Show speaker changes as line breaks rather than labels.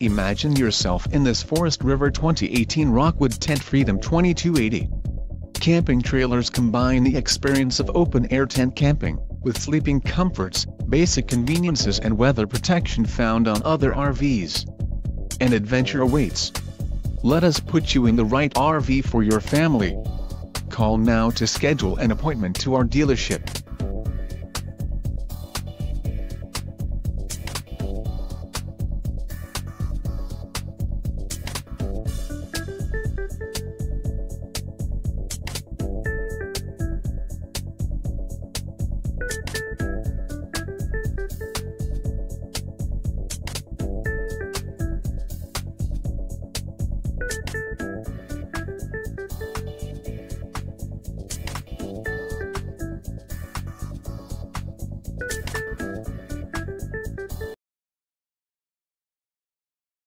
Imagine yourself in this Forest River 2018 Rockwood Tent Freedom 2280. Camping trailers combine the experience of open-air tent camping, with sleeping comforts, basic conveniences and weather protection found on other RVs. An adventure awaits. Let us put you in the right RV for your family. Call now to schedule an appointment to our dealership.